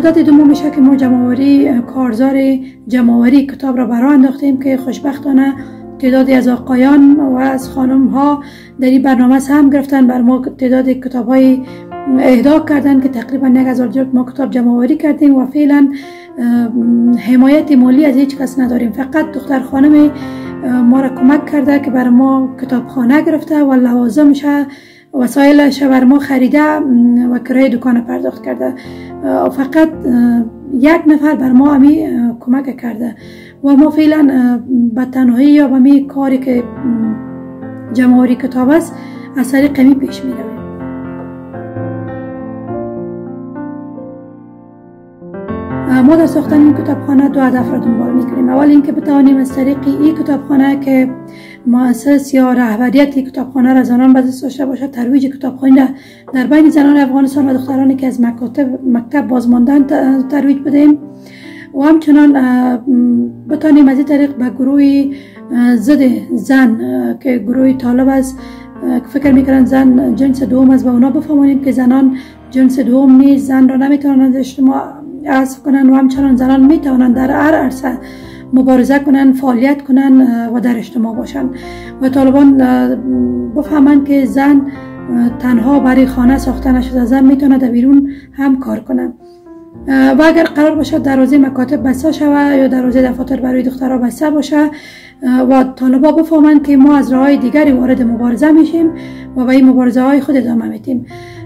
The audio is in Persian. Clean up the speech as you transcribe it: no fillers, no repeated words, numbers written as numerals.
مدت دوم میشه که ما کارزار جمع‌آوری کتاب را برای انداختیم که خوشبختانه تعدادی از آقایان و از خانم ها در این برنامه سهم گرفتن، بر ما تعداد کتاب های اهدا کردن که تقریبا 1000 جلد ما کتاب جمع‌آوری کردیم و فعلا حمایت مالی از هیچ کس نداریم. فقط دختر خانم ما را کمک کرده که بر ما کتابخانه گرفته و لوازمش وسایلش بر ما خریده و کرایه دکان پرداخت کرده. فقط یک نفر بر ما همی کمک کرده و ما فعلا به تنهایی یا به می کاری که جمع‌آوری کتاب است از طریق می پیش می رویم. ما در ساختن این کتابخانه دو هدف را دنبال میکنیم. اول اینکه بتوانیم از طریق این کتابخانه که مؤسس یا رهبریت کتابخانه را زنان به دست داشته باشد، ترویج کتابخوانی در بین زنان افغانستان و دخترانی که از مکتب بازماندن ترویج بدهیم و همچنان بتوانیم از این طریق به گروه ضد زن که گروه طالب است که فکر میکنن زن جنس دوم است، به اونا بفهمانیم که زنان جنس دوم نیست، زن را نمیتوانند اجتماع عزف کنن و همچنان زنان میتوانند در هر عرصه مبارزه کنن، فعالیت کنن و در اجتماع باشن و طالبان بفهمند که زن تنها برای خانه ساخته نشده، زن میتونه در بیرون هم کار کنه. و اگر قرار باشه دروازه مکاتب بسته شود یا دروازه دفاتر برای دخترها بسته باشه و طالبا بفهمند که ما از راههای دیگری وارد مبارزه میشیم و به این مبارزه های خود ادامه میدیم.